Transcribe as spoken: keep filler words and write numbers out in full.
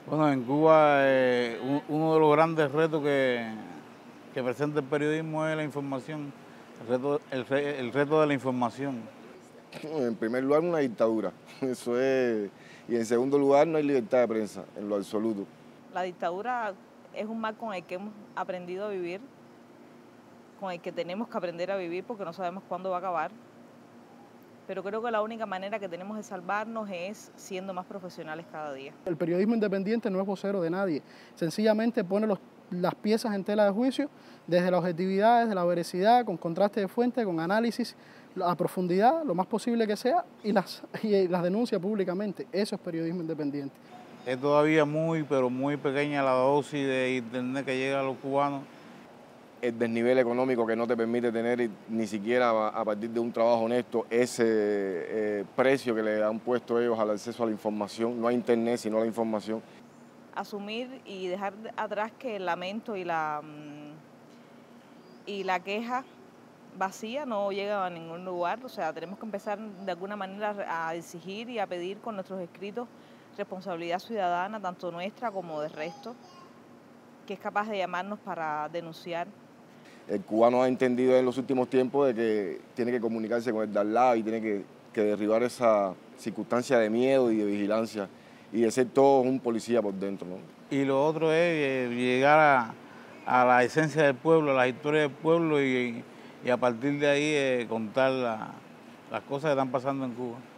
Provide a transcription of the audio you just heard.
Bueno, en Cuba eh, un- uno de los grandes retos que, que presenta el periodismo es la información, el reto, el, re- el reto de la información. En primer lugar, una dictadura, eso es, y en segundo lugar, no hay libertad de prensa, en lo absoluto. La dictadura es un mal con el que hemos aprendido a vivir, con el que tenemos que aprender a vivir porque no sabemos cuándo va a acabar. Pero creo que la única manera que tenemos de salvarnos es siendo más profesionales cada día. El periodismo independiente no es vocero de nadie, sencillamente pone los, las piezas en tela de juicio desde la objetividad, desde la veracidad, con contraste de fuente, con análisis a profundidad, lo más posible que sea, y las, y las denuncia públicamente. Eso es periodismo independiente. Es todavía muy, pero muy pequeña la dosis de internet que llega a los cubanos. El desnivel económico que no te permite tener ni siquiera a partir de un trabajo honesto ese eh, precio que le han puesto ellos al acceso a la información, no a internet sino a la información. Asumir y dejar atrás que el lamento y la, y la queja vacía no llega a ningún lugar. O sea, tenemos que empezar de alguna manera a exigir y a pedir con nuestros escritos responsabilidad ciudadana, tanto nuestra como del resto, que es capaz de llamarnos para denunciar. El cubano ha entendido en los últimos tiempos de que tiene que comunicarse con el de al lado y tiene que, que derribar esa circunstancia de miedo y de vigilancia y de ser todo un policía por dentro, ¿no? Y lo otro es eh, llegar a, a la esencia del pueblo, a la historia del pueblo y, y a partir de ahí eh, contar la- las cosas que están pasando en Cuba.